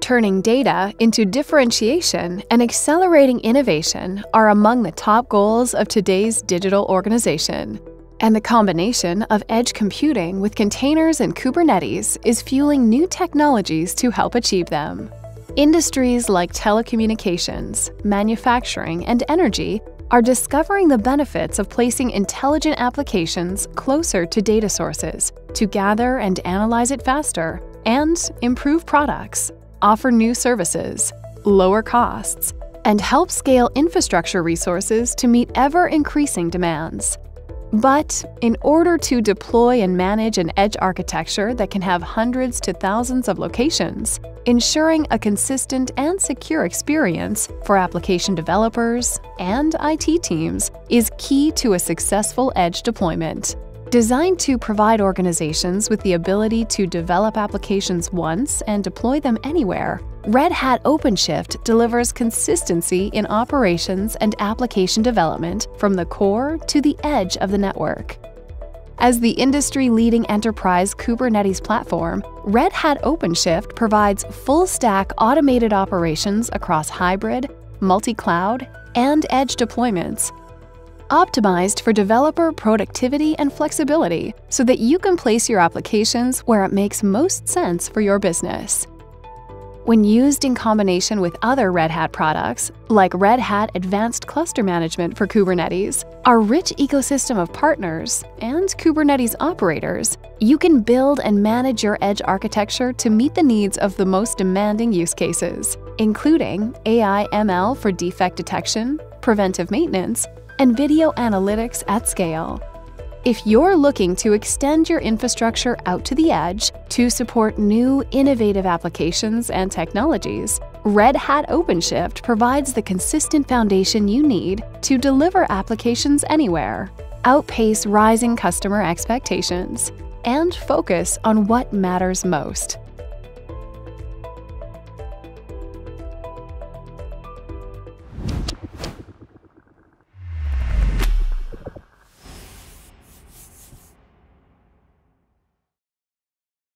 Turning data into differentiation and accelerating innovation are among the top goals of today's digital organization. And the combination of edge computing with containers and Kubernetes is fueling new technologies to help achieve them. Industries like telecommunications, manufacturing, and energy are discovering the benefits of placing intelligent applications closer to data sources to gather and analyze it faster and improve products, offer new services, lower costs, and help scale infrastructure resources to meet ever-increasing demands. But in order to deploy and manage an edge architecture that can have hundreds to thousands of locations, ensuring a consistent and secure experience for application developers and IT teams is key to a successful edge deployment. Designed to provide organizations with the ability to develop applications once and deploy them anywhere, Red Hat OpenShift delivers consistency in operations and application development from the core to the edge of the network. As the industry-leading enterprise Kubernetes platform, Red Hat OpenShift provides full-stack automated operations across hybrid, multi-cloud, and edge deployments, optimized for developer productivity and flexibility so that you can place your applications where it makes most sense for your business. When used in combination with other Red Hat products, like Red Hat Advanced Cluster Management for Kubernetes, our rich ecosystem of partners, and Kubernetes operators, you can build and manage your edge architecture to meet the needs of the most demanding use cases, including AI/ML for defect detection, preventive maintenance, and video analytics at scale. If you're looking to extend your infrastructure out to the edge to support new, innovative applications and technologies, Red Hat OpenShift provides the consistent foundation you need to deliver applications anywhere, outpace rising customer expectations, and focus on what matters most.